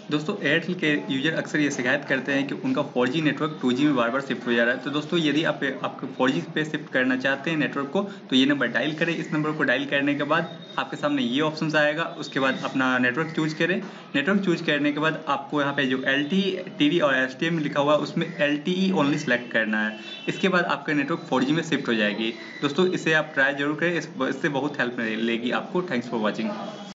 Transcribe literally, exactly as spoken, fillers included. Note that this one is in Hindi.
दोस्तों एयरटेल के यूजर अक्सर ये शिकायत करते हैं कि उनका four G network two G में बार बार शिफ्ट हो जा रहा है। तो दोस्तों यदि आप आपको फोर जी पे शिफ्ट करना चाहते हैं नेटवर्क को, तो ये नंबर डायल करें। इस नंबर को डायल करने के बाद आपके सामने ये ऑप्शन आएगा, उसके बाद अपना नेटवर्क चूज करें। नेटवर्क चूज करने के बाद आपको यहाँ पे जो एल टी टी डी और एस टी एम लिखा हुआ है उसमें L T E only select करना है। इसके बाद आपका नेटवर्क फोर जी में शिफ्ट हो जाएगी। दोस्तों इसे आप ट्राई जरूर करें, इससे बहुत हेल्प मिलेगी आपको। Thanks for watching.